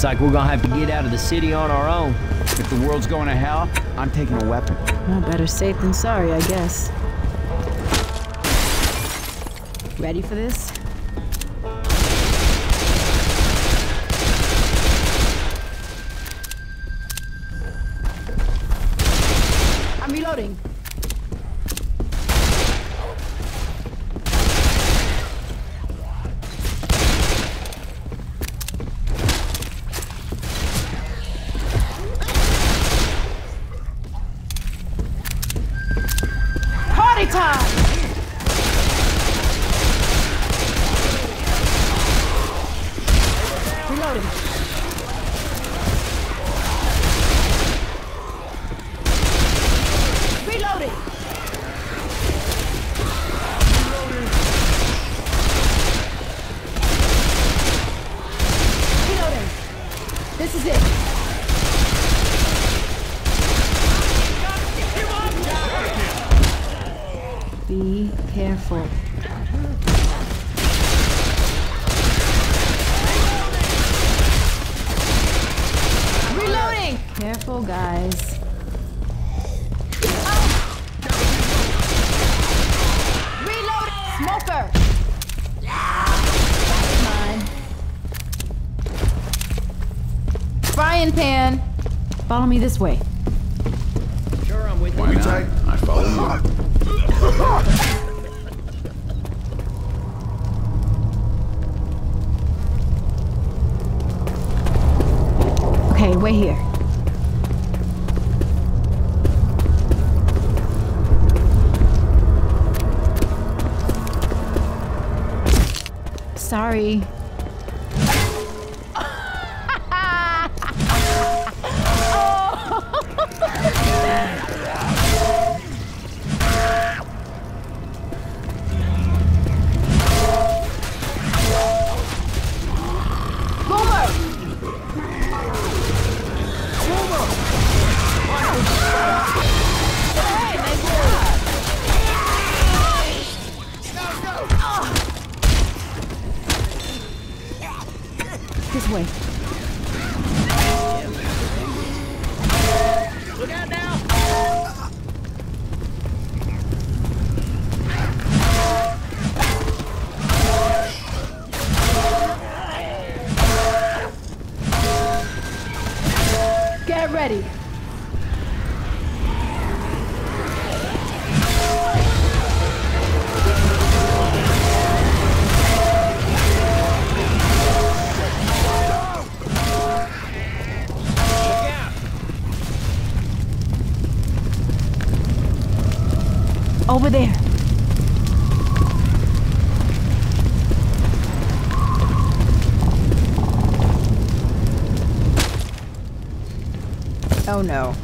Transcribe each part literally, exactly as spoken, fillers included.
Looks like we're gonna have to get out of the city on our own. If the world's going to hell, I'm taking a weapon. Well, better safe than sorry, I guess. Ready for this? I'm reloading. Party time! Reloading. Reloading. Reloading. This is it. Be careful. Reloading! Careful, guys. Oh. Reloading! Smoker! Mine. Frying pan. Follow me this way. Sure, I'm with you. Why not? I follow you. Okay, wait here. Sorry. This way. Look out now! Get ready. Over there. Oh no.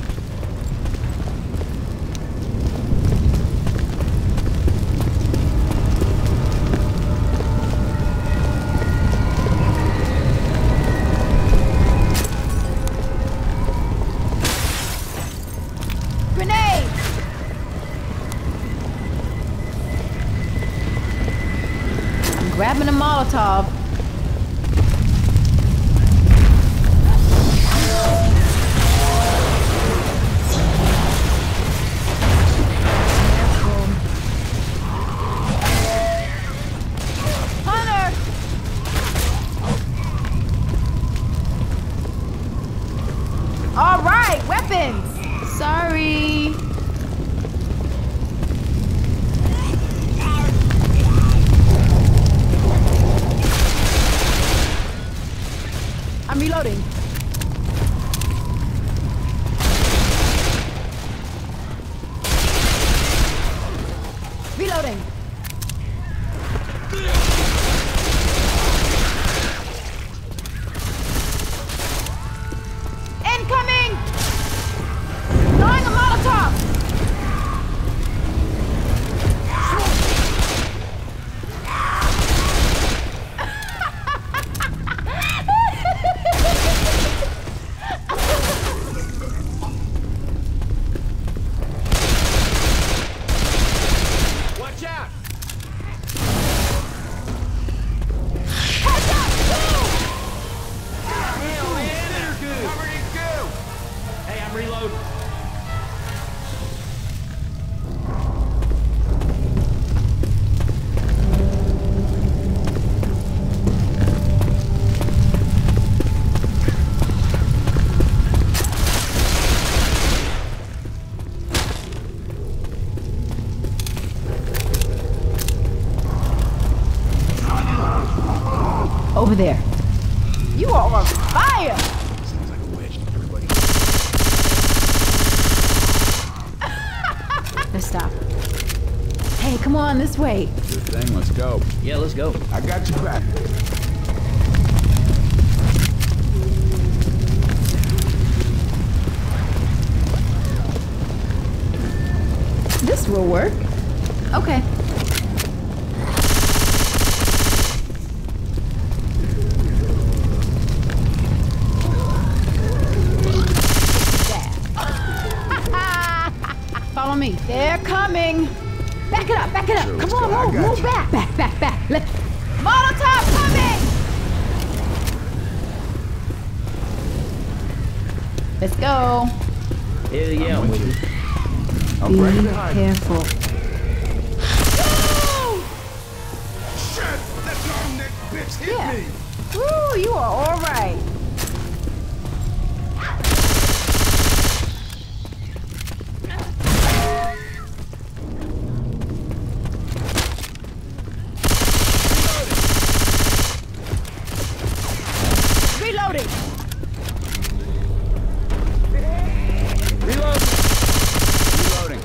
Grenade! I'm grabbing a Molotov. Hunter! All right, weapons! Sorry. I'm reloading. Reloading. Incoming! Throwing a Molotov! You are on fire! Sounds like a wedge. Everybody. Let's stop. Hey, come on, this way. Good thing. Let's go. Yeah, let's go. I got you back. This will work. Okay. Follow me. They're coming. Back it up, back it up. Sure, Come let's on, go. I move, got move you. back, back, back, back. Let Molotov coming! Let's go. Hell yeah, I'm with you. I'm Be right behind you. careful. Shit! That long neck bitch hit Yeah. me! Woo, you are all right. Reloading. Reload. Reloading.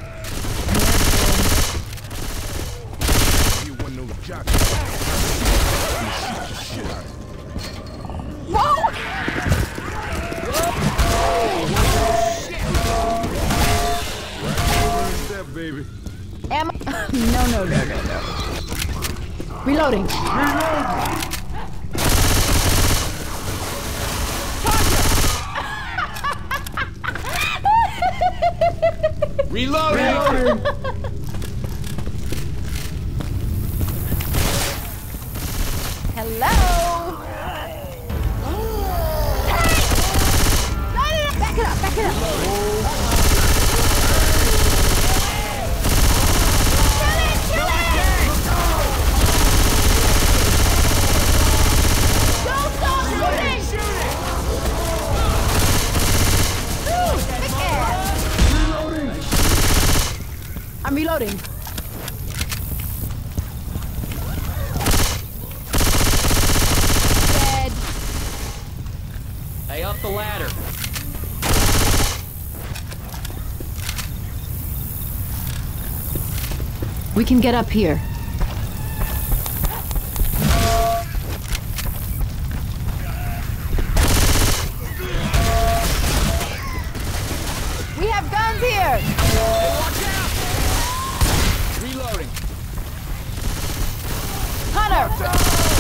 You want no jockey? I'm gonna shoot the shit out of you. Whoa! Where's that, baby? Am no, no, no, no, no. Reloading. Reloading. Hello. Hey! Back it up, back it up. Kill it, kill it! Don't stop shooting! Ooh, big ass. I'm reloading. Dead. Hey, up the ladder. We can get up here. We have guns here! Reloading. Hunter!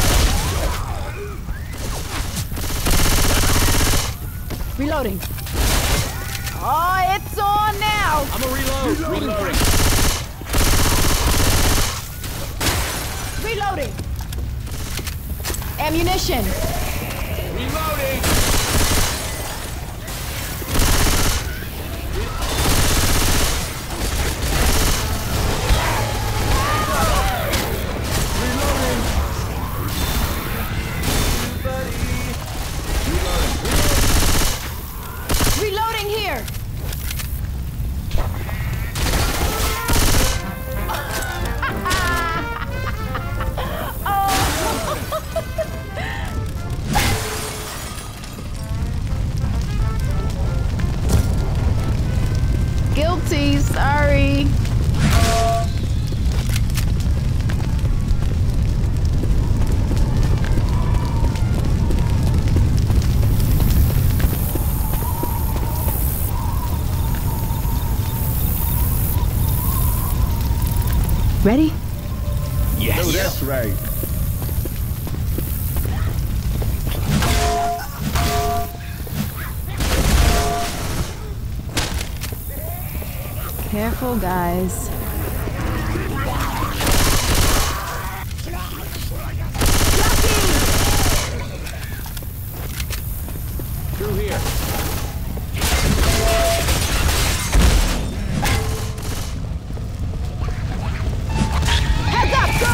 Reloading. Oh, it's on now! I'm a reload. Reloading. Reloading! Ammunition! Reloading. Reloading here! Guilty, sorry. Ready? Yes. Oh, that's right. Careful, guys. Through here. Heads up, go!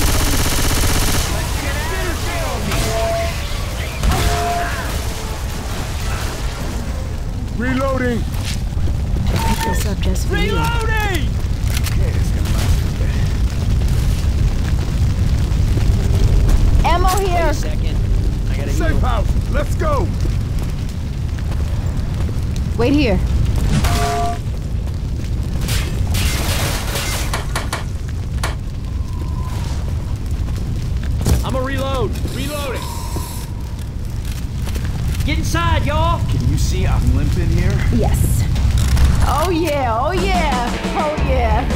Reloading! Pick this up just for you. Reloading. Okay, that's gonna last. Ammo Wait here! a second. I gotta Say heal. house. Let's go. Wait here. I'm a reload. Reloading. Get inside, y'all. Can you see I'm limping here? Yes. Oh yeah, oh yeah, oh yeah.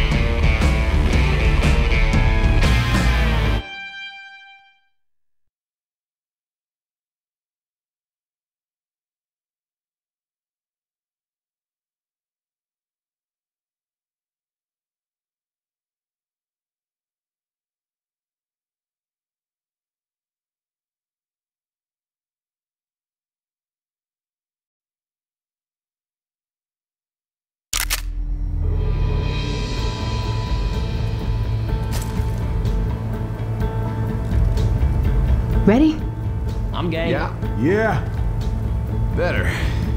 Ready? I'm game. Yeah. Yeah. Better.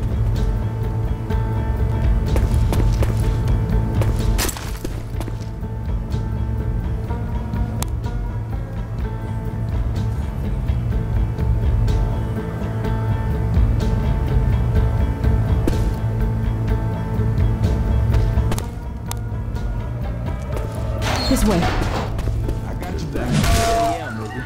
This way. I got you back. Yeah, I'm with you.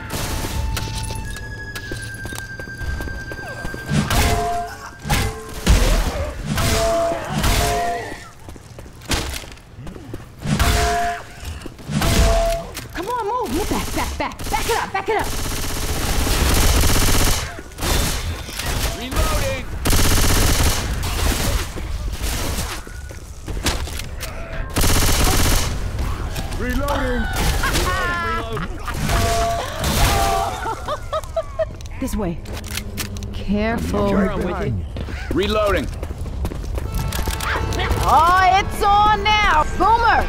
Come on, move, move back, back, back. Back it up, back it up. Reloading. Reloading. This way. Careful. Sure, I'm with you. Reloading. Oh, it's on now. Boomer.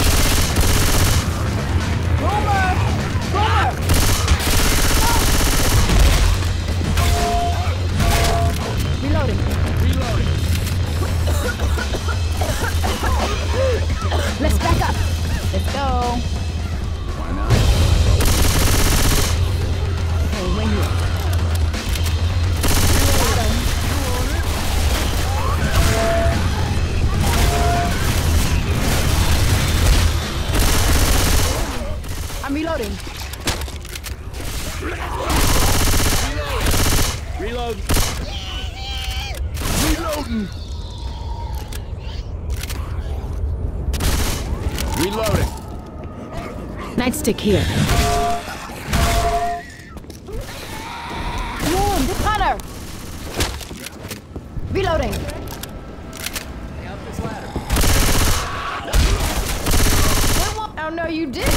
Boomer. Boomer. Reloading. Reloading. Let's back up. Let's go. Why not? Okay, wait here. I'm reloading. Reload. Reloading. Reloading. Nightstick here. Boom, the hunter. Reloading. Oh no, you did.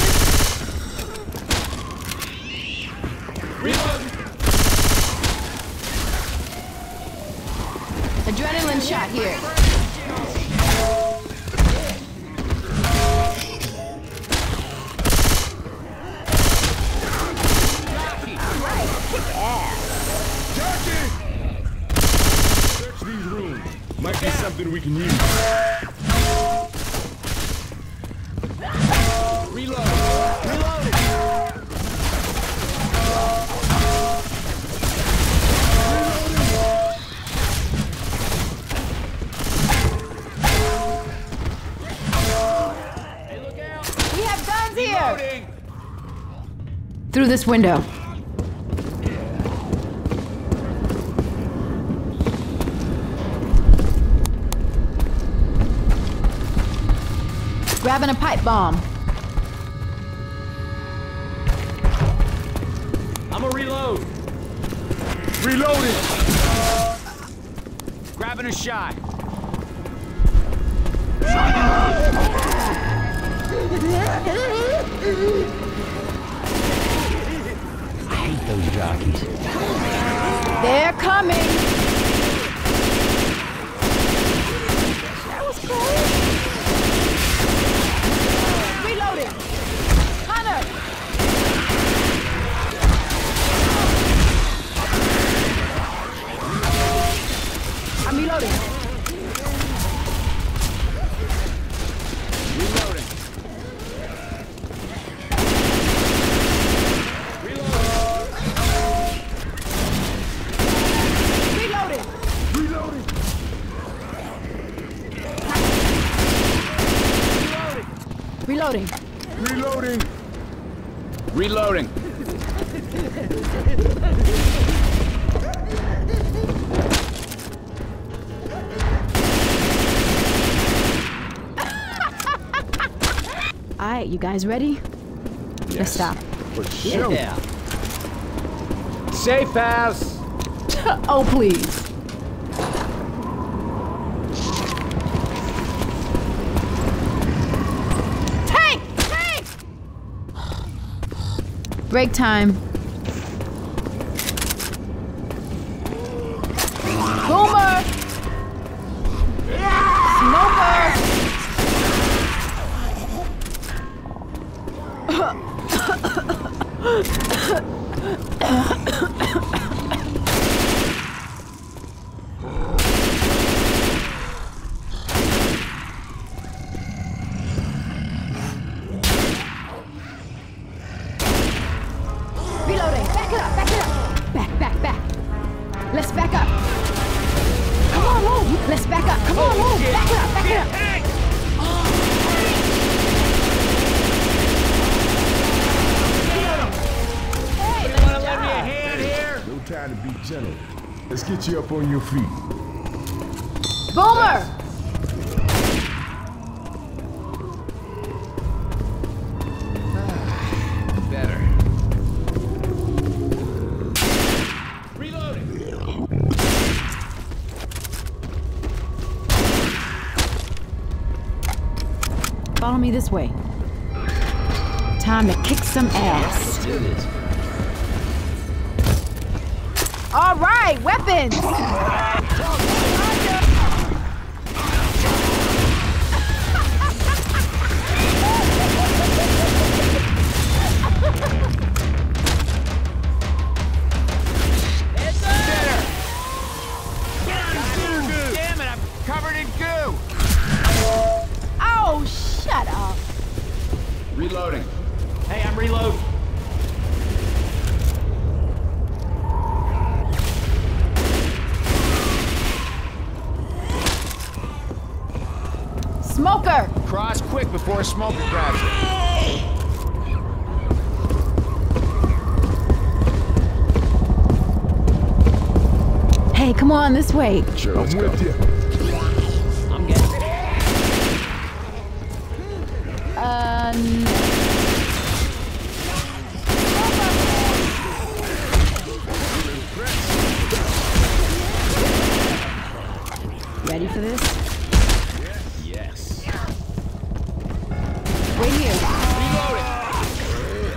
Reload. Adrenaline shot here. Search these rooms. Might be something we can use. Reload. Reload. We have guns here. Reloading. Through this window. Grabbing a pipe bomb. I'm a reload. Reloading. Grabbing a shot. I hate those jockeys. They're coming. That was cool. Reloading. Hunter. I'm reloading. Reloading. Reloading. Reloading. Reloading. Reloading. Alright, you guys ready? Let's stop. For sure. Yeah. Safe house. Oh, please. Tank! Tank! Break time. Boomer! Smoker! Reloading. Back it up. Back it up. Back, back, back. Let's back up. Come on, move. Let's back up. Come on, move. Back it up. Back it up. Hey, Wanna lend me a hand here? No time to be gentle. Let's get you up on your feet. Boomer! Better. Reloading. Follow me this way. Time to kick some ass. Let's do this. All right, weapons! Damn it, I'm covered in goo. Oh, shut up. Reloading. Hey, I'm reloading. Smoker! Cross quick before a smoker grabs it. Hey, come on, this way. Sure, I'm with you. I'm game. Uh, n- Ready for this? Yes. Right here. Reloading.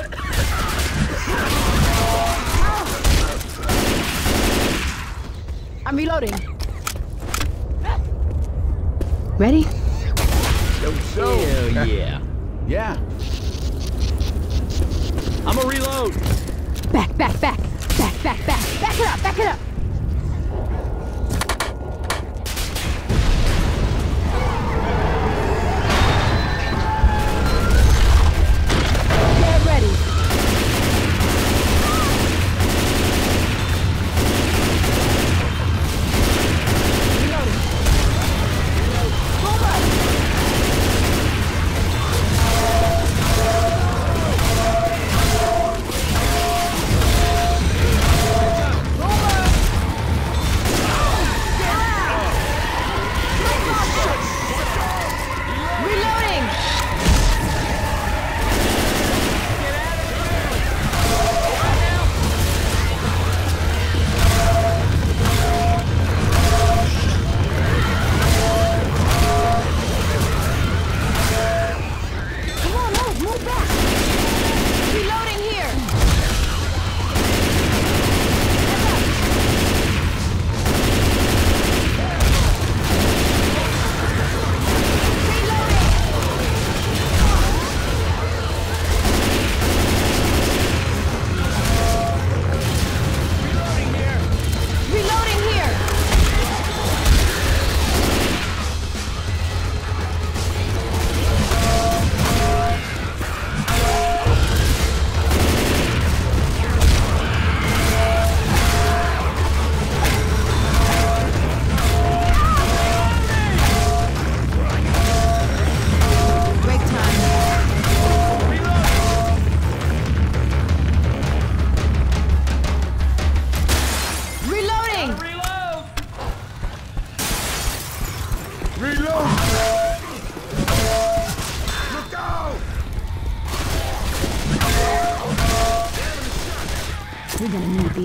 I'm reloading. Ready? So, Hell yeah. yeah. I'm a reload. Back, back, back. Back, back, back. Back it up, back it up. Get ready. Reloading. Boomer!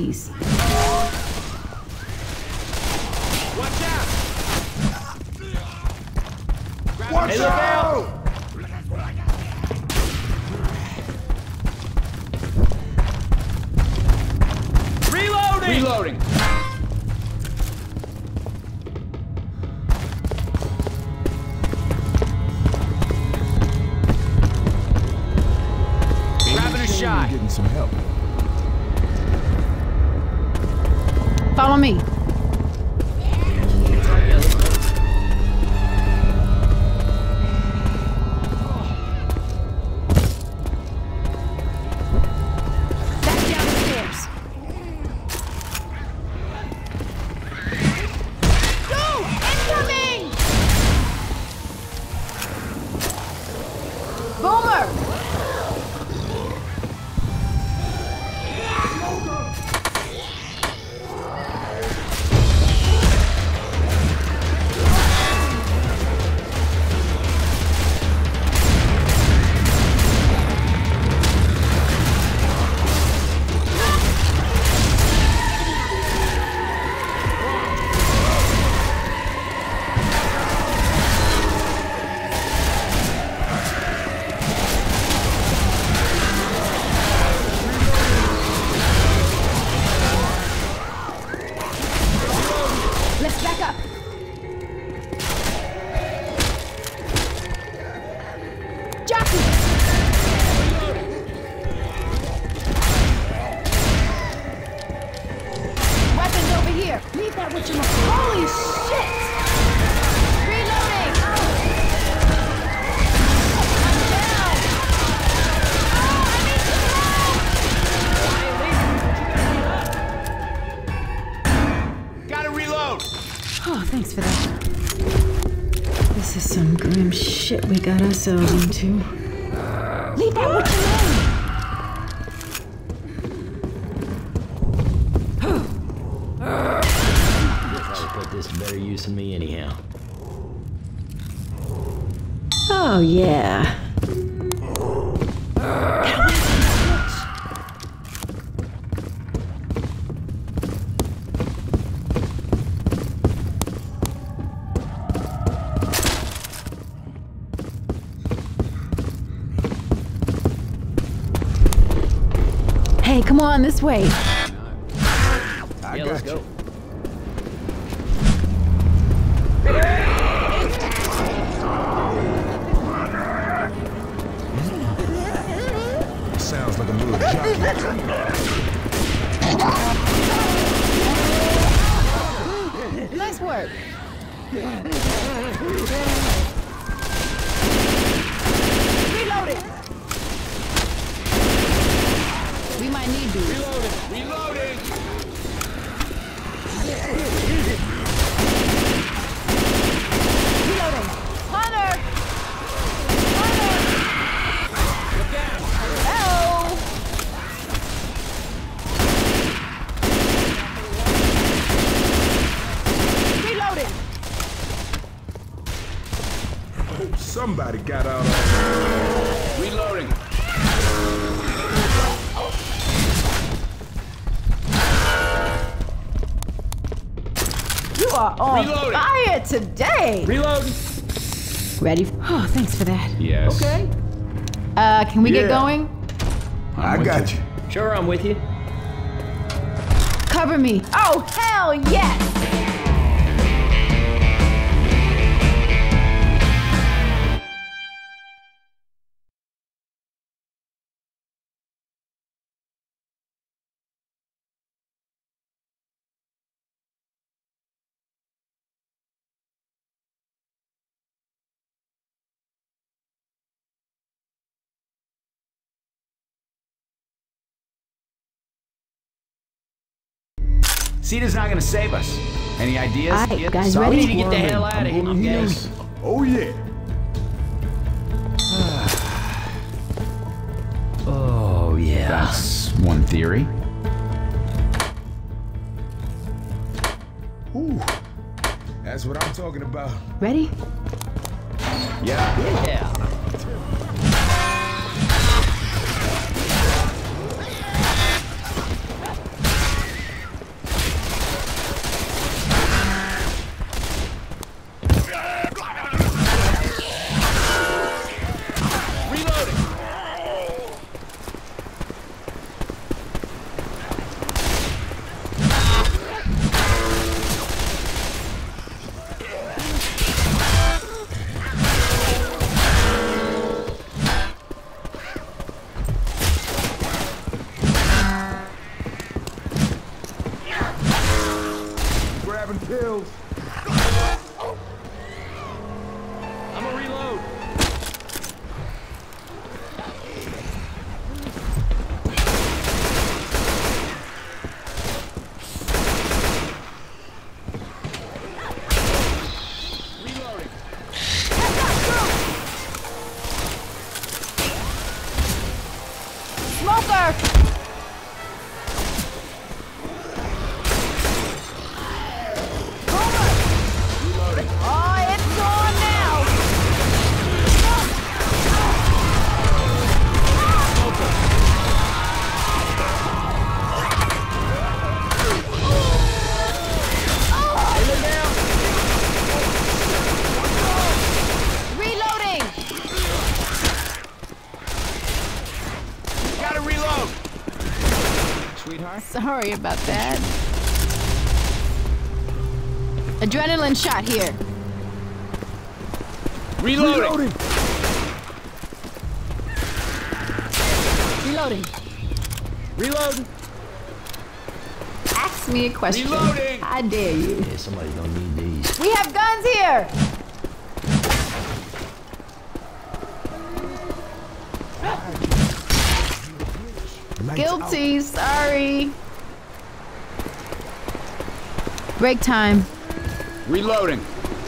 please. Watch out! Watch Hey, look out! Reloading! Reloading. Grabbing a shot. Getting some help. Follow me. Back down the stairs. Go! Incoming! Boomer! Let's back up. Jockey! Weapons over here. Leave that with your... Holy shit! Reloading! I'm down! Gotta reload. Oh, thanks for that. This is some grim shit we got ourselves into. Leave that with your name! Probably put this to better use than me anyhow. Oh, yeah. Hey, come on, this way. I Yeah, got let's you. go. Sounds like a little jockey. Nice work. Reloading. We might need to. Reloading. Reloading. Reloading. Hunter! Hunter! Look out! Hello! Reloading. Somebody got out of Reloading. You are on Reloading. fire today. Reloading! Ready? Oh, thanks for that. Yes. Okay. Uh, can we get Yeah. going? I got you. Sure, I'm with you. Cover me. Oh, hell yes! Cedar's not gonna save us. Any ideas? All right, Kid? guys, Solid? ready? We need to get the hell out of here. on I'm heels. guessing. Oh yeah. Oh, yeah. That's one theory. Ooh. That's what I'm talking about. Ready? Yeah. Yeah. Grabbing kills. I'm gonna reload. Smoker! Oh, it's on now! Reloading! Gotta reload. Sweetheart? Sorry about that. Adrenaline shot here. Reloading. Reloading. Reload. Ask me a question. Reloading. I dare you. Yeah, somebody's gonna need these. We have guns here. Guilty, sorry. Break time. Reloading.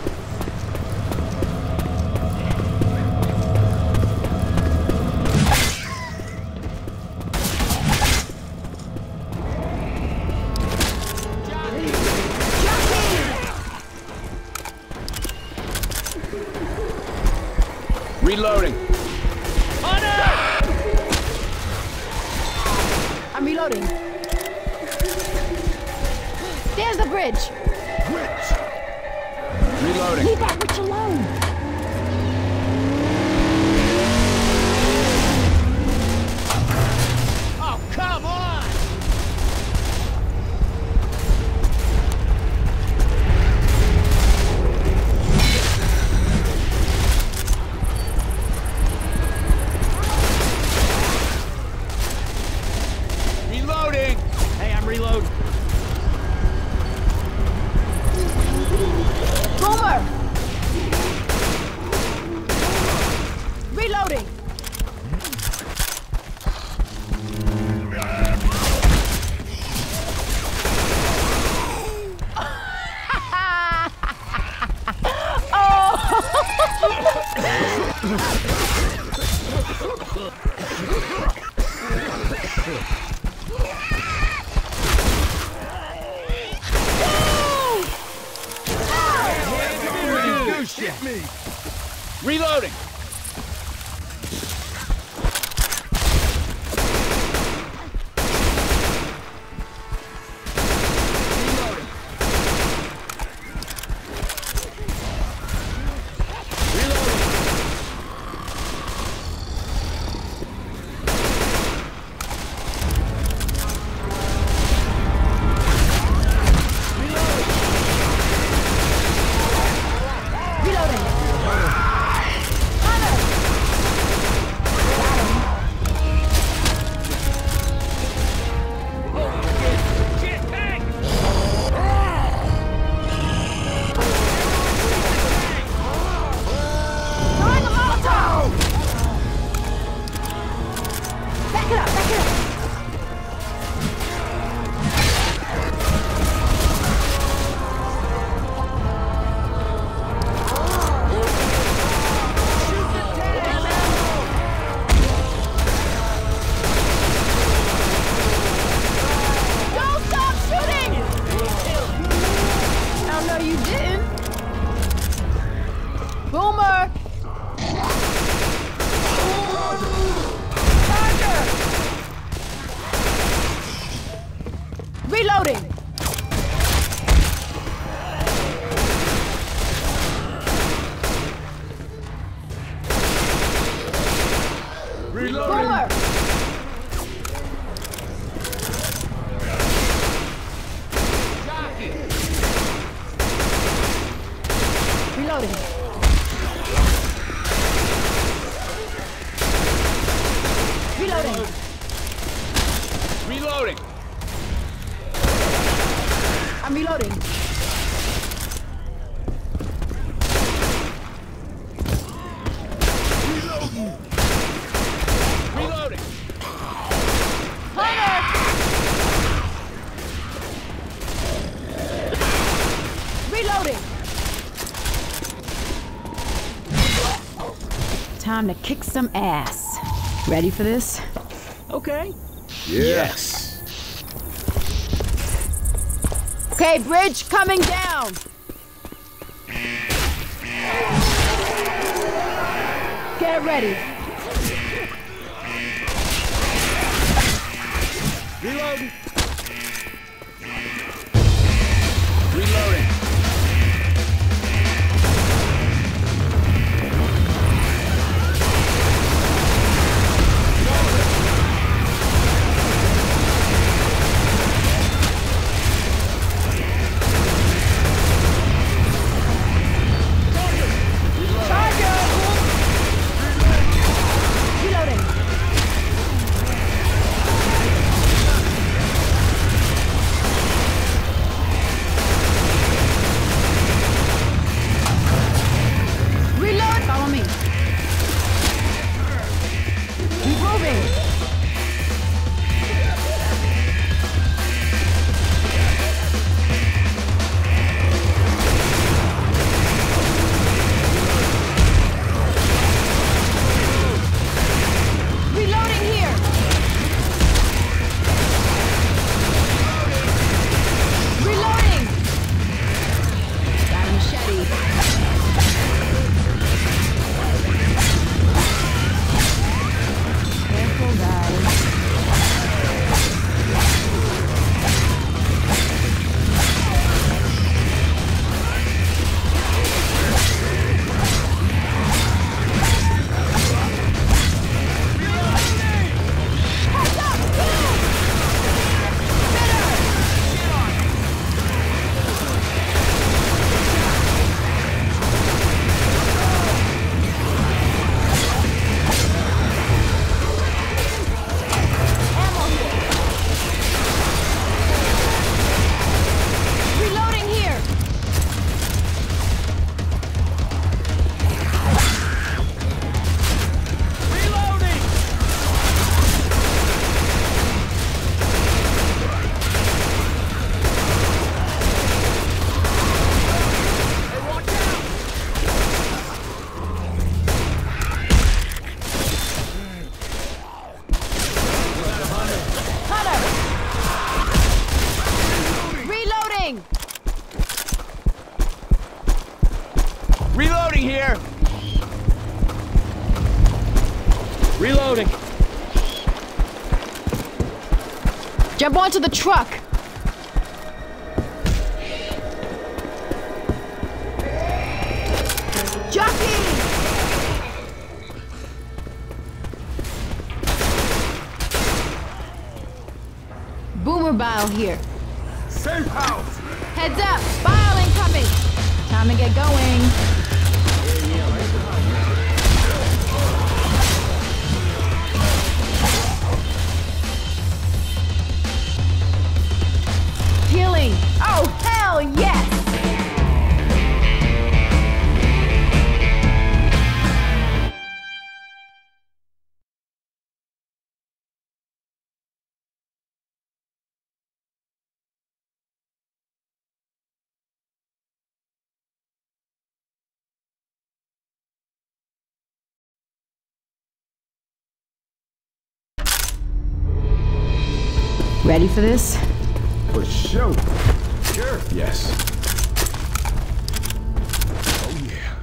Reloading. I'm reloading. There's the bridge. Reloading. Leave that witch alone. Oh, come on! Reloading! Hey, I'm reloading. Boomer. Reloading. Reloading! Reloading. Throwing a Molotov. Back it up, back it up. Don't stop shooting! Oh no, you didn't. Boomer! Charger! Reloading! Boomer! Reloading. Reloading. Reloading! I'm reloading. Reloading. Time to kick some ass. Ready for this? Okay. Yes. Okay, bridge coming down. Get ready. Reload. Reloading. Reloading. Reload. Follow me. Keep moving. Reloading here. Reloading. Got a machete. Careful, guys. Heads up! Boom! Bitter! Ammo here. Reloading here. Reloading. Hunter. Reloading. Reloading here. Reloading. Jump onto the truck. Jockey. Boomer bile here. Safe house. Heads up, bile incoming. Time to get going. Healing. Oh, hell yes. Ready for this? For sure. Sure. Yes. Oh yeah.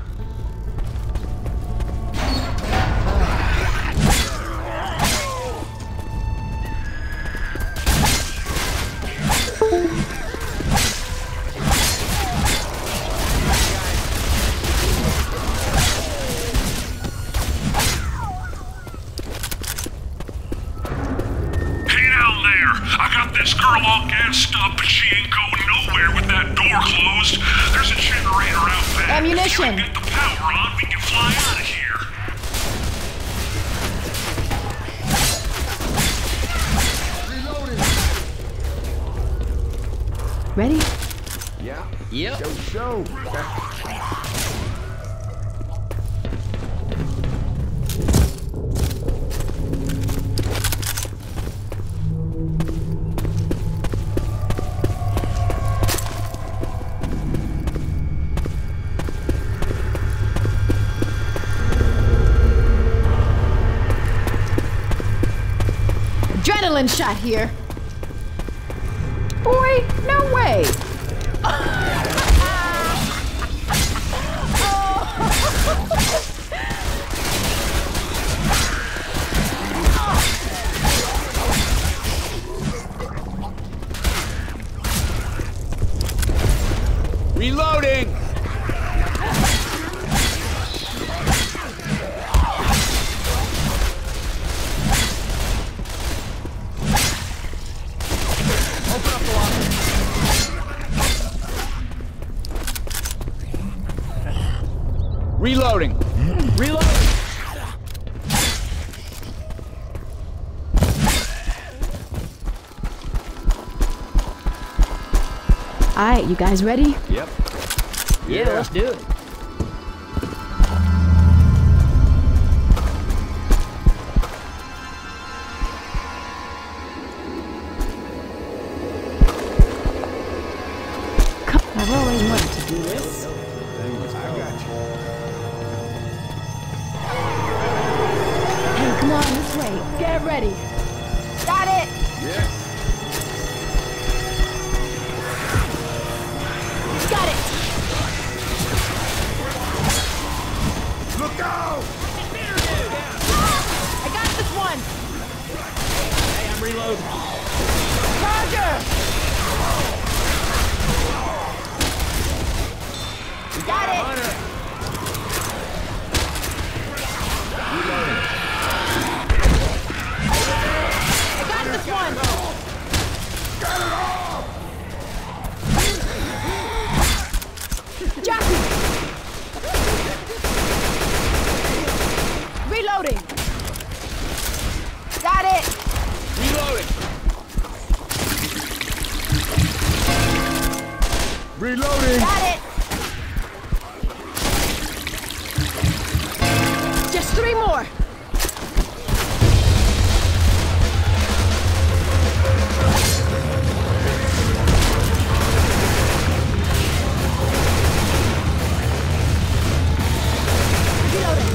Hey down there! I got this girl all gassed up, but she ain't going nowhere with that door closed. There's a generator out back. Ammunition. If you can get the power on, we can fly out of here. Ready? Yeah. Yep. Show, show. adrenaline shot here. Boy, no way. Reloading! Open up the locker. Reloading. Reloading! Alright, you guys ready? Yep. Yeah, let's do it. I've always wanted to do this. Hey, come on, this way. Get ready. Got it. Got it. Look out! I got this one. Hey, I'm reloading. Roger. Got it. Hunter! I got this one. Jockey. Reloading. Got it. Reloading. Reloading! Got it. Just three more. Reloading.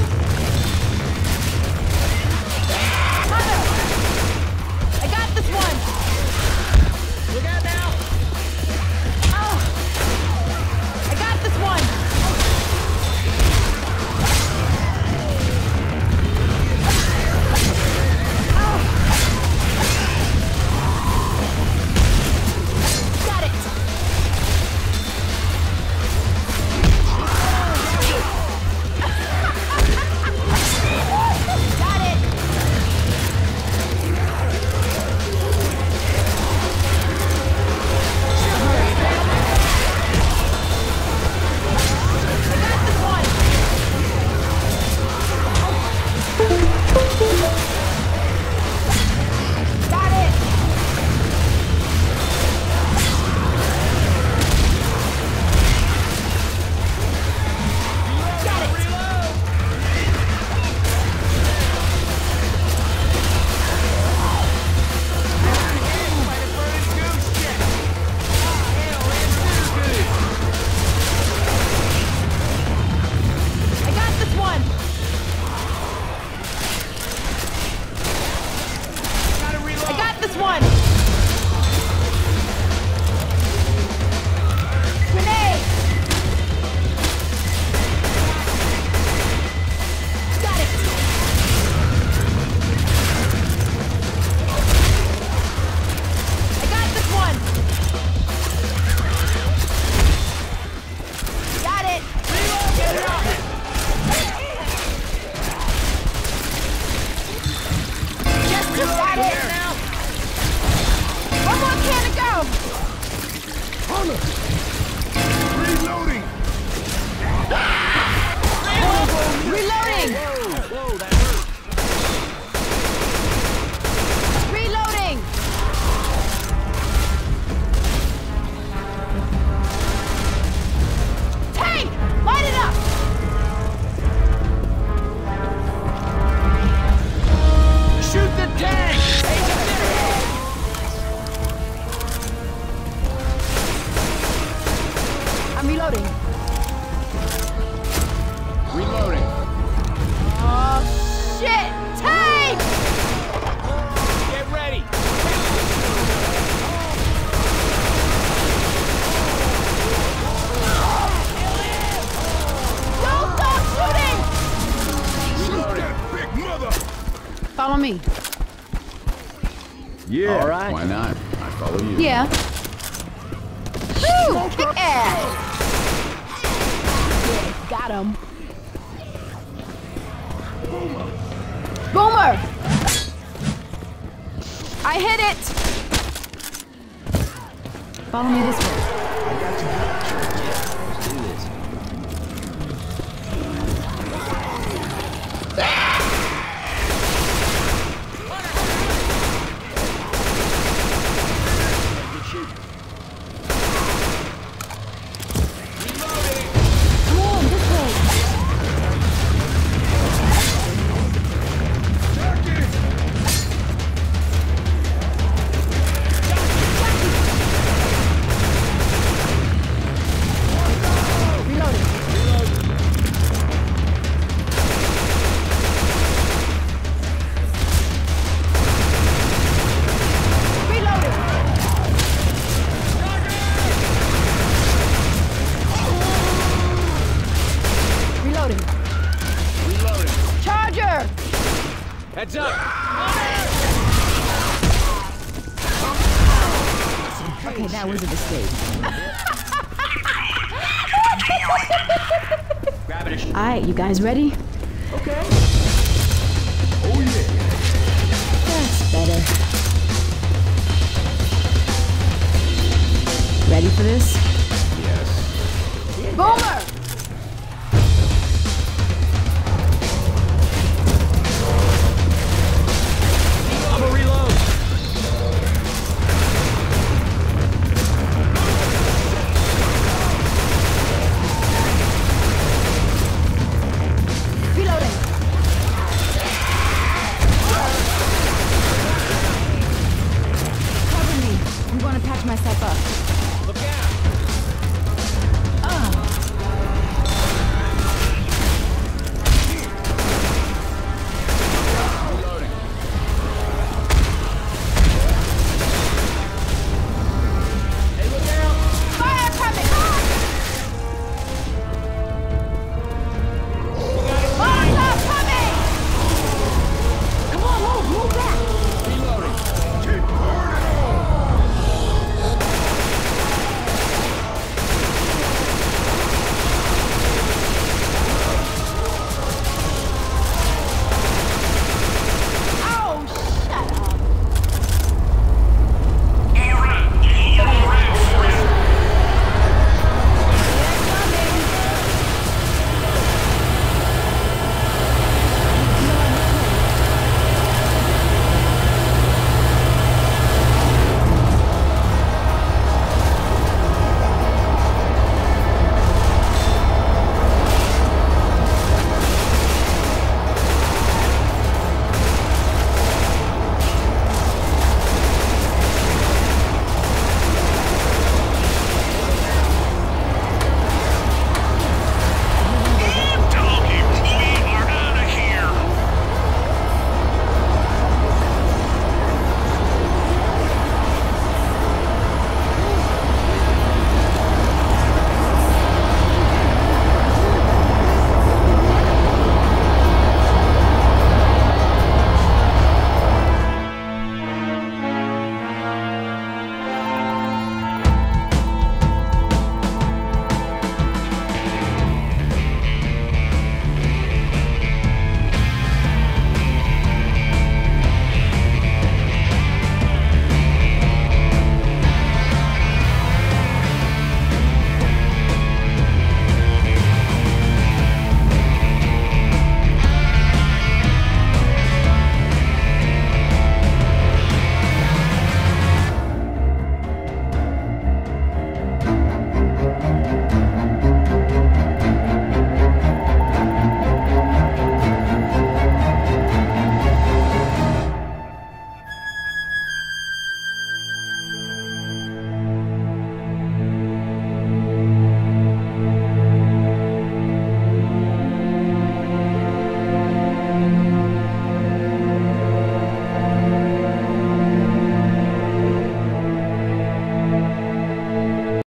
Hunter. I got this one. Look out now! Oh. I got this one. Got it. Got it. I got this one. Got it. Got it. I got this one. I got this one. Grenade. Got it. I got this one. Got it. Just got it. One more can to go. Hunter! Reloading! Reloading. Whoa, that hurt. Reloading. Tank, light it up. Shoot the tank! I'm reloading. Reloading. Oh shit! Tank! Get ready. me. Yeah. All right. Why not? I follow you. Yeah. Woo! Kick ass! Yeah, got him. Boomer! I hit it! Follow me this way. Let's do this. Come on, this way. Reloading. Reloading. Reloading. Reloading. Charger! Heads up. Okay, that was a mistake. Grab it. Alright, you guys ready? Okay. Oh yeah. That's better. Ready for this?